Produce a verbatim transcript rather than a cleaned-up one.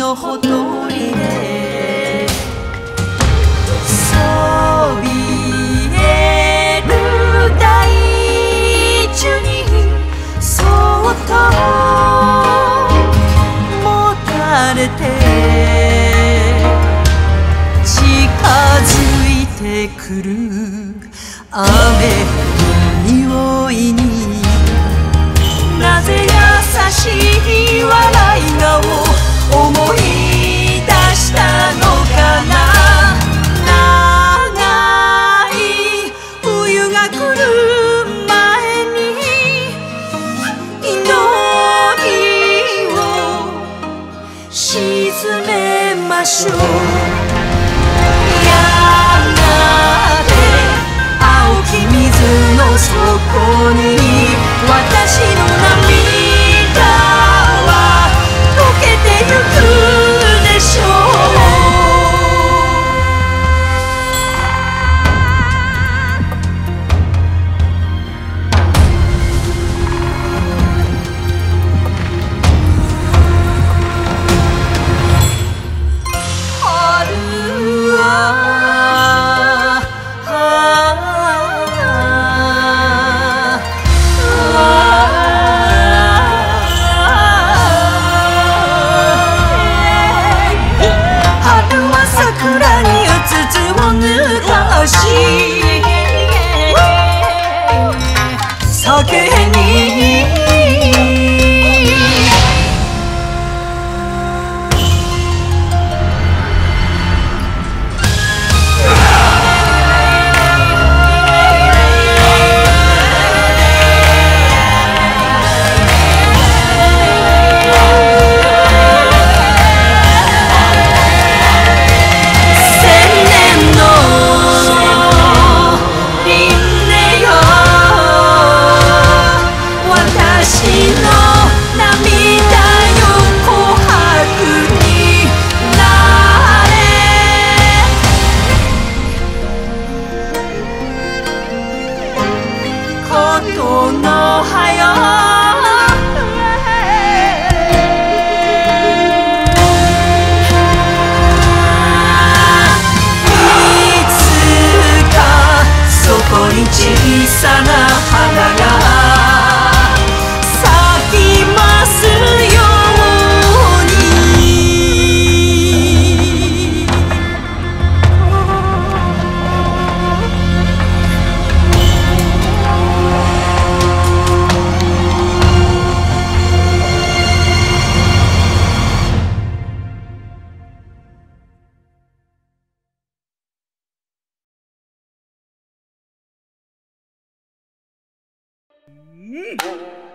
のほとりでそびえる大地にそっともたれて近づいてくる雨の匂いになぜ優しい笑い顔思い出したのかな。長い冬が来る前に祈りを沈めましょう。水の底に私の涙は溶けてゆくでしょう。春は酒に小さな花が咲きますように。うん